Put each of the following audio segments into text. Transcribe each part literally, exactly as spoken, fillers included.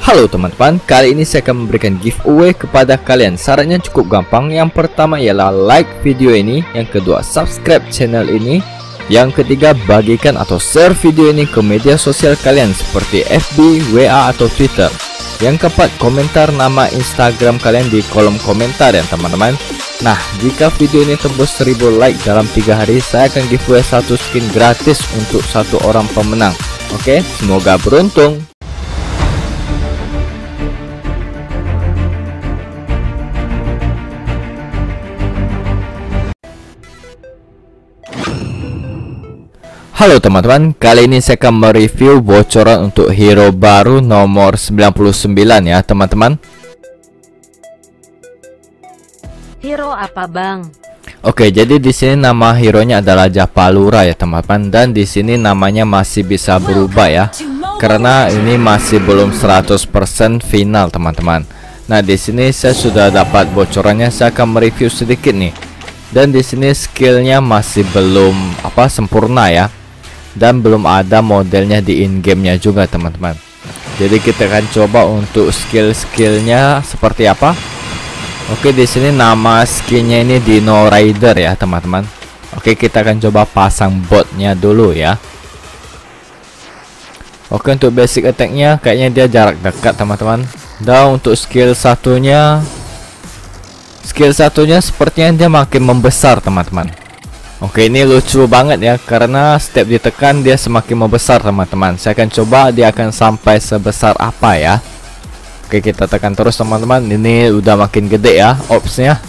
Halo teman-teman, kali ini saya akan memberikan giveaway kepada kalian. Syaratnya cukup gampang. Yang pertama ialah like video ini, yang kedua subscribe channel ini, yang ketiga bagikan atau share video ini ke media sosial kalian seperti F B, W A atau Twitter. Yang keempat, komentar nama Instagram kalian di kolom komentar ya teman-teman. Nah, jika video ini tembus seribu like dalam tiga hari, saya akan giveaway satu skin gratis untuk satu orang pemenang. Oke, semoga beruntung. Halo teman-teman, kali ini saya akan mereview bocoran untuk hero baru nomor sembilan puluh sembilan ya teman-teman. Hero apa bang? Oke, jadi di sini nama hero-nya adalah Japalura ya teman-teman, dan di sini namanya masih bisa berubah ya. Karena ini masih belum seratus persen final teman-teman. Nah, di sini saya sudah dapat bocorannya, saya akan mereview sedikit nih. Dan di sini skillnya masih belum apa sempurna ya. Dan belum ada modelnya di in-game-nya juga teman-teman. Jadi kita akan coba untuk skill-skillnya seperti apa. Oke, di sini nama skinnya ini Dino Rider ya teman-teman. Oke, kita akan coba pasang botnya dulu ya. Oke, untuk basic attack-nya kayaknya dia jarak dekat teman-teman. Dan untuk skill satunya, skill satunya sepertinya dia makin membesar teman-teman. Oke, ini lucu banget ya, karena setiap ditekan dia semakin membesar teman-teman. Saya akan coba dia akan sampai sebesar apa ya. Oke, kita tekan terus teman-teman. Ini udah makin gede ya opsnya.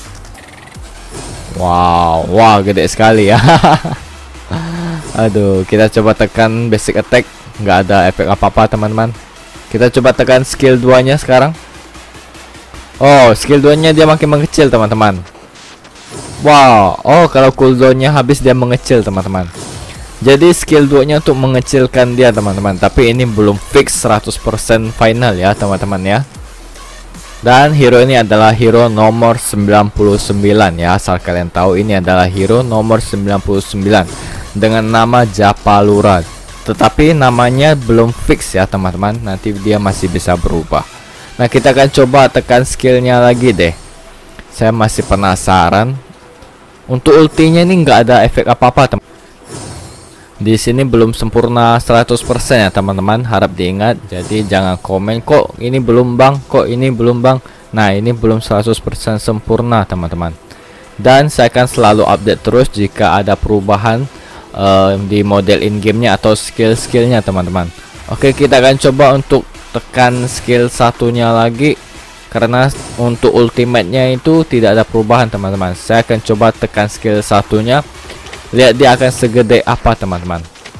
Wow, wow gede sekali ya. Aduh, kita coba tekan basic attack, nggak ada efek apa-apa teman-teman. Kita coba tekan skill dua nya sekarang. Oh, skill dua nya dia makin mengecil teman-teman. Wow, oh kalau cooldownnya habis dia mengecil teman-teman. Jadi skill dua nya untuk mengecilkan dia teman-teman. Tapi ini belum fix seratus persen final ya teman-teman ya. Dan hero ini adalah hero nomor sembilan puluh sembilan ya. Asal kalian tahu, ini adalah hero nomor sembilan puluh sembilan dengan nama Japalura. Tetapi namanya belum fix ya teman-teman. Nanti dia masih bisa berubah. Nah, kita akan coba tekan skillnya lagi deh. Saya masih penasaran. Untuk ultinya ini nggak ada efek apa-apa teman. Di sini belum sempurna seratus persen ya teman-teman, harap diingat. Jadi jangan komen kok ini belum bang, kok ini belum bang. Nah, ini belum seratus persen sempurna teman-teman. Dan saya akan selalu update terus jika ada perubahan uh, di model in-game-nya atau skill-skillnya teman-teman. Oke, kita akan coba untuk tekan skill satunya lagi. Karena untuk ultimate-nya itu tidak ada perubahan teman-teman. Saya akan coba tekan skill satunya. Lihat dia akan segede apa teman-teman.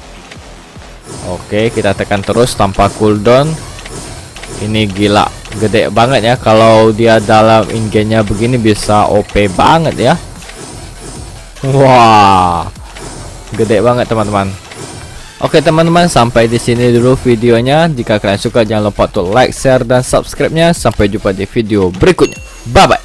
Oke, kita tekan terus tanpa cooldown. Ini gila, gede banget ya. Kalau dia dalam in-game-nya begini bisa O P banget ya. Wah, gede banget teman-teman. Oke teman-teman, sampai di sini dulu videonya. Jika kalian suka jangan lupa untuk like, share dan subscribe-nya. Sampai jumpa di video berikutnya. Bye bye.